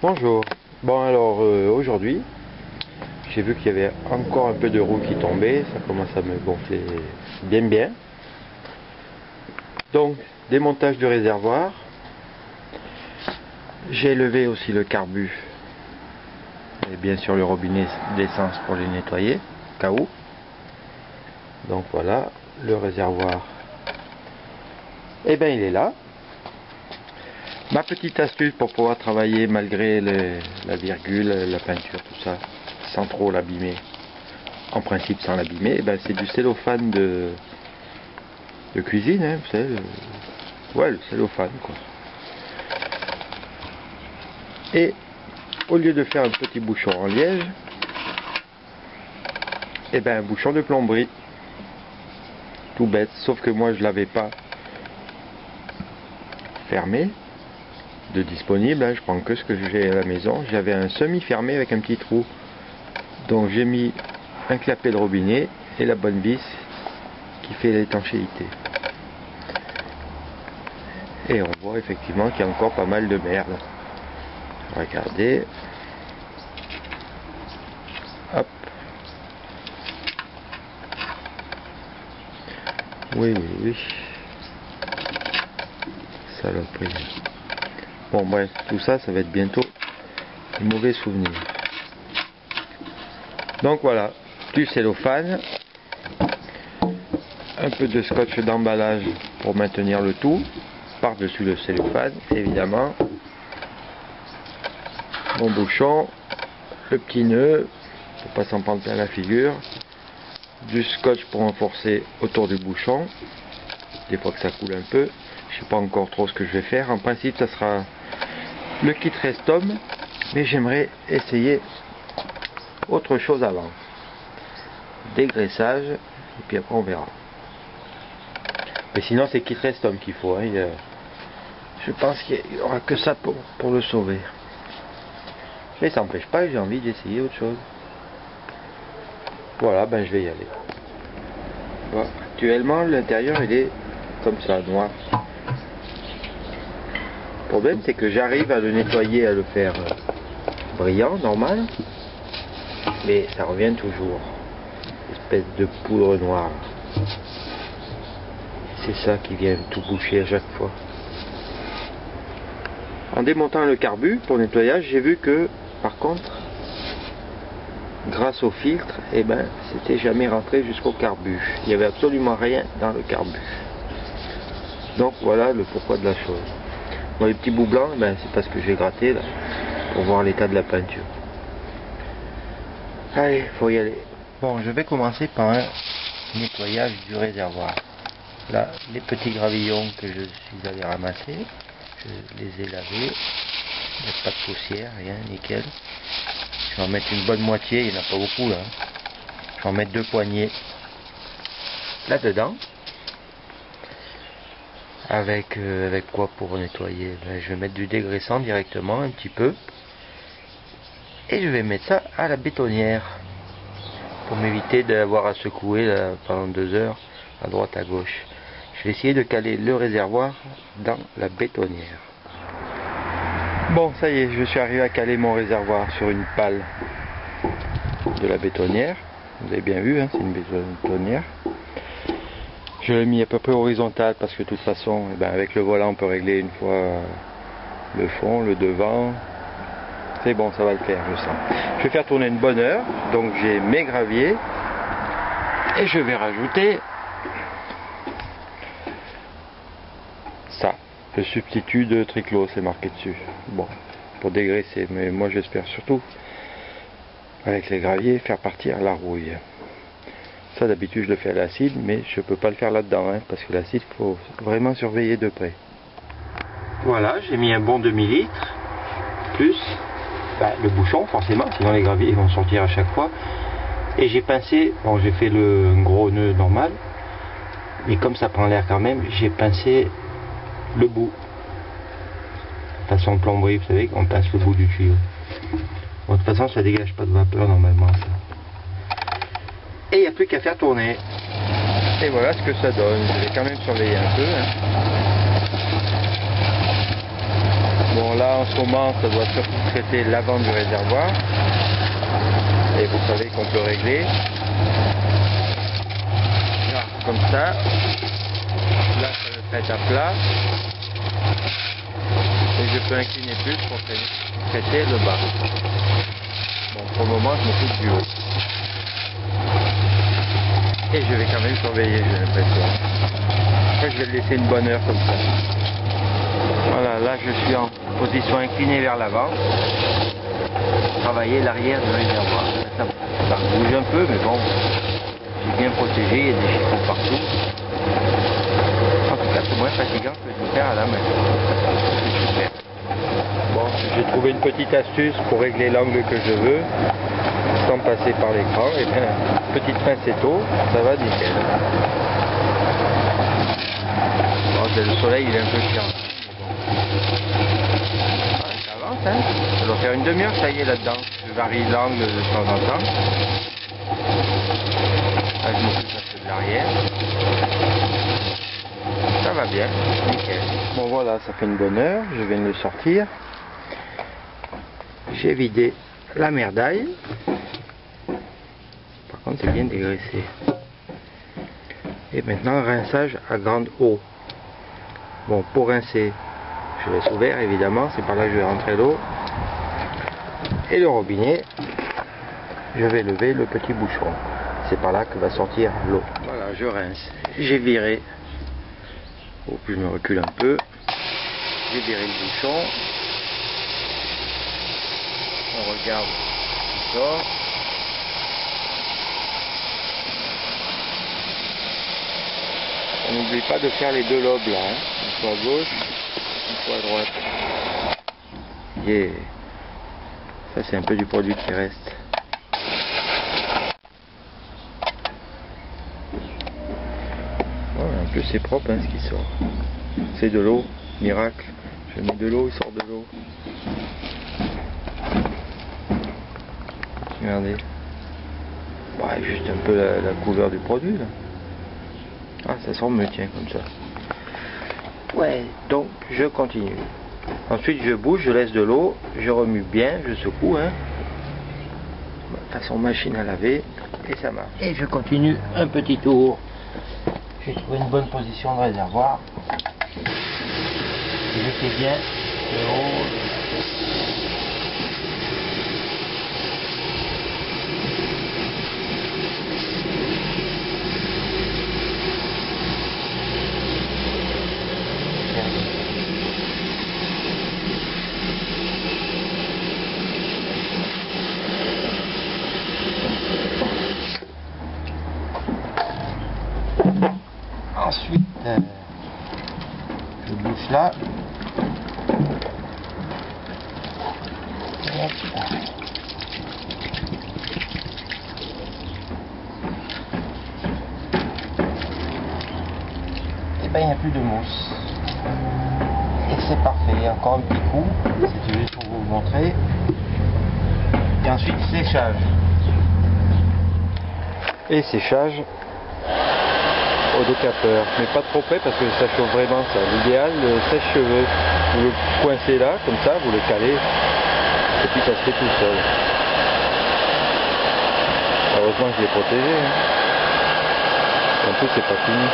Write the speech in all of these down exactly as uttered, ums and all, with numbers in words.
Bonjour. Bon alors euh, aujourd'hui j'ai vu qu'il y avait encore un peu de roue qui tombait, ça commence à me gonfler bien bien. Donc démontage du réservoir. J'ai levé aussi le carbu et bien sûr le robinet d'essence pour les nettoyer au cas où. Donc voilà le réservoir. Et bien il est là. Ma petite astuce pour pouvoir travailler malgré les, la virgule, la peinture, tout ça, sans trop l'abîmer, en principe sans l'abîmer, eh ben c'est du cellophane de, de cuisine, hein, vous savez, le, ouais, le cellophane quoi. Et au lieu de faire un petit bouchon en liège, et eh ben un bouchon de plomberie, tout bête, sauf que moi je l'avais pas fermé de disponible, hein, je prends que ce que j'ai à la maison. J'avais un semi fermé avec un petit trou, donc j'ai mis un clapet de robinet et la bonne vis qui fait l'étanchéité, et on voit effectivement qu'il y a encore pas mal de merde. Regardez, hop, oui oui oui, saloperie. Bon bref, tout ça, ça va être bientôt un mauvais souvenir. Donc voilà, du cellophane, un peu de scotch d'emballage pour maintenir le tout, par-dessus le cellophane, évidemment. Mon bouchon, le petit nœud, pour pas s'en prendre plein la figure, du scotch pour renforcer autour du bouchon, des fois que ça coule un peu. Je sais pas encore trop ce que je vais faire. En principe, ça sera le kit Restom, mais j'aimerais essayer autre chose avant. Dégraissage, et puis après on verra. Mais sinon, c'est kit Restom qu'il faut. Hein. A, je pense qu'il n'y aura que ça pour, pour le sauver. Mais ça n'empêche pas, j'ai envie d'essayer autre chose. Voilà, ben je vais y aller. Bon, actuellement, l'intérieur il est comme ça, noir. Le problème c'est que j'arrive à le nettoyer, à le faire brillant, normal, mais ça revient toujours, espèce de poudre noire. C'est ça qui vient tout boucher à chaque fois. En démontant le carbu pour nettoyage, j'ai vu que par contre, grâce au filtre, eh ben, c'était jamais rentré jusqu'au carbu. Il n'y avait absolument rien dans le carbu. Donc voilà le pourquoi de la chose. Dans les petits bouts blancs, ben, c'est parce que j'ai gratté là, pour voir l'état de la peinture. Allez, faut y aller. Bon, je vais commencer par un nettoyage du réservoir. Là, les petits gravillons que je suis allé ramasser, je les ai lavés. Il n'y a pas de poussière, rien, nickel. Je vais en mettre une bonne moitié, il n'y en a pas beaucoup là. Je vais en mettre deux poignées là-dedans. Avec, euh, avec quoi pour nettoyer? Ben, je vais mettre du dégraissant directement, un petit peu. Et je vais mettre ça à la bétonnière. Pour m'éviter d'avoir à secouer là, pendant deux heures, à droite, à gauche. Je vais essayer de caler le réservoir dans la bétonnière. Bon, ça y est, je suis arrivé à caler mon réservoir sur une pale de la bétonnière. Vous avez bien vu, hein, c'est une bétonnière. Je l'ai mis à peu près horizontal parce que de toute façon, eh ben, avec le volant, on peut régler une fois le fond, le devant. C'est bon, ça va le faire, je sens. Je vais faire tourner une bonne heure, donc j'ai mes graviers et je vais rajouter ça, le substitut de triclo, c'est marqué dessus. Bon, pour dégraisser, mais moi j'espère surtout avec les graviers faire partir la rouille. Ça d'habitude je le fais à l'acide, mais je peux pas le faire là-dedans, hein, parce que l'acide il faut vraiment surveiller de près. Voilà, j'ai mis un bon demi litre, plus bah, le bouchon forcément, sinon les graviers vont sortir à chaque fois. Et j'ai pincé, bon j'ai fait le gros nœud normal, mais comme ça prend l'air quand même, j'ai pincé le bout. Façon plomberie, vous savez, on pince le bout du tuyau. Bon, de toute façon ça dégage pas de vapeur normalement ça. Et il n'y a plus qu'à faire tourner. Et voilà ce que ça donne. Je vais quand même surveiller un peu. Hein. Bon là en ce moment ça doit surtout traiter l'avant du réservoir. Et vous savez qu'on peut régler. Là, comme ça. Là ça le traite à plat. Et je peux incliner plus pour traiter le bas. Bon pour le moment je m'occupe du haut. Et je vais quand même surveiller, j'ai l'impression. Après je vais le laisser une bonne heure comme ça. Voilà, là je suis en position inclinée vers l'avant. Travailler l'arrière du réservoir. Ça, ça bouge un peu, mais bon, j'ai bien protégé, il y a des chiffons partout. En tout cas, c'est moins fatigant que de le faire à la main. C'est super. Bon, j'ai trouvé une petite astuce pour régler l'angle que je veux, sans passer par l'écran. Et bien, petite pincetto, ça va nickel. Bon, le soleil il est un peu chiant. Hein. Ça doit faire une demi-heure que ça y est là-dedans. Je varie l'angle de temps en temps. Là, je m'occupe un peu de l'arrière. Ça va bien, nickel. Bon voilà, ça fait une bonne heure. Je viens de le sortir. J'ai vidé la merdaille. Par contre, c'est bien dégraissé. Et maintenant, rinçage à grande eau. Bon, pour rincer, je laisse ouvert évidemment, c'est par là que je vais rentrer l'eau. Et le robinet, je vais lever le petit bouchon. C'est par là que va sortir l'eau. Voilà, je rince. J'ai viré. Oh, puis je me recule un peu. J'ai viré le bouchon. On regarde ce qui sort. On n'oublie pas de faire les deux lobes là, hein. Une fois à gauche, une fois à droite. Yeah. Ça c'est un peu du produit qui reste. Voilà, un peu c'est propre hein, ce qui sort. C'est de l'eau, miracle. Je mets de l'eau, il sort de l'eau. Regardez. Ouais, juste un peu la, la couleur du produit là. Ah, ça sent mieux, tiens, comme ça. Ouais, donc je continue. Ensuite, je bouge, je laisse de l'eau, je remue bien, je secoue, hein. Façon machine à laver, et ça marche. Et je continue un petit tour. J'ai trouvé une bonne position de réservoir. Je fais bien le haut. Ensuite, euh, je bouche là. Hop. Et ben il n'y a plus de mousse. Et c'est parfait. Encore un petit coup. C'était juste pour vous montrer. Et ensuite séchage. Et séchage au décapeur, mais pas trop près parce que ça chauffe vraiment ça. L'idéal, le sèche-cheveux, vous le coincez là, comme ça, vous le calez, et puis ça se fait tout seul. Heureusement que je l'ai protégé. Hein. En plus, c'est pas fini.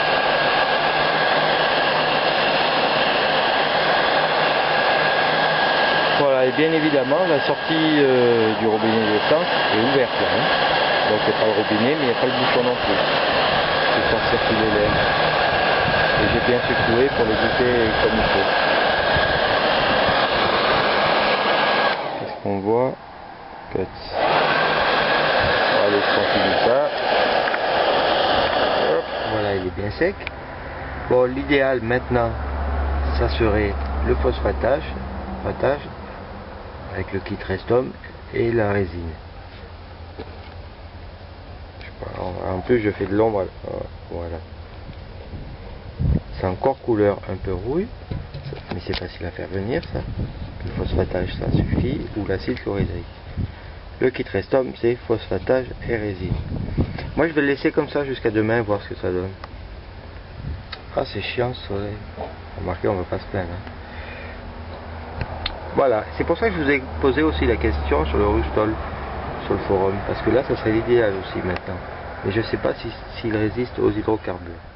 Voilà, et bien évidemment, la sortie euh, du robinet d'essence est ouverte là. Hein. Donc il n'y a pas le robinet, mais il n'y a pas le bouchon non plus. Pour faire circuler l'air. Et j'ai bien secoué pour le goûter comme il faut. Qu'est-ce qu'on voit? Cuts. Allez, je continue ça. Hop, voilà, il est bien sec. Bon, l'idéal maintenant, ça serait le phosphatage, phosphatage avec le kit Restom et la résine. En plus je fais de l'ombre, voilà. C'est encore couleur un peu rouille, mais c'est facile à faire venir ça. Le phosphatage ça suffit, ou l'acide chlorhydrique. Le kit Restom c'est phosphatage et résine. Moi je vais le laisser comme ça jusqu'à demain, voir ce que ça donne. Ah c'est chiant ce soleil. Remarquez, on ne va pas se plaindre. Hein. Voilà, c'est pour ça que je vous ai posé aussi la question sur le rustol, sur le forum, parce que là ça serait l'idéal aussi maintenant. Mais je ne sais pas si- s'il résiste aux hydrocarbures.